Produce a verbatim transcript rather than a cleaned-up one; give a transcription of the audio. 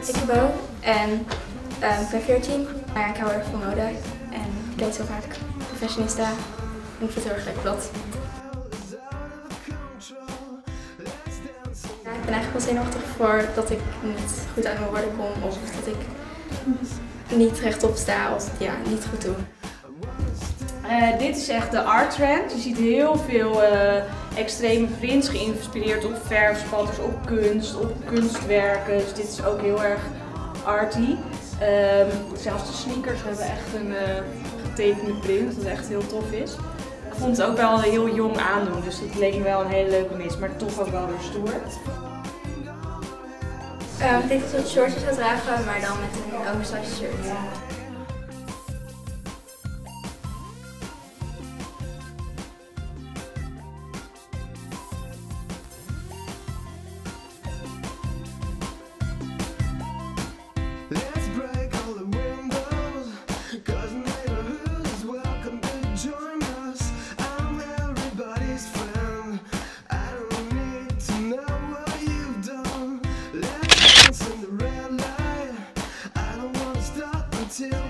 Ik ben Bo en um, ik ben veertien. Maar ik hou erg van mode en ik kleed zo vaak fashionista en ik vind het heel erg leuk blad. Ja, ik ben eigenlijk wel zenuwachtig voor dat ik niet goed uit mijn woorden kom of dat ik niet rechtop sta of ja, niet goed doe. Uh, dit is echt de art trend. Je ziet heel veel uh, extreme prints geïnspireerd op verfspatters, op kunst, op kunstwerken. Dus dit is ook heel erg arty. Um, zelfs de sneakers hebben echt een uh, getekende print, wat echt heel tof is. Ik vond het ook wel heel jong aandoen, dus het leek me wel een hele leuke mix, maar toch ook wel weer stoer. Um, ik denk dat ik wat shortjes zou dragen, maar dan met een oversized shirt. Till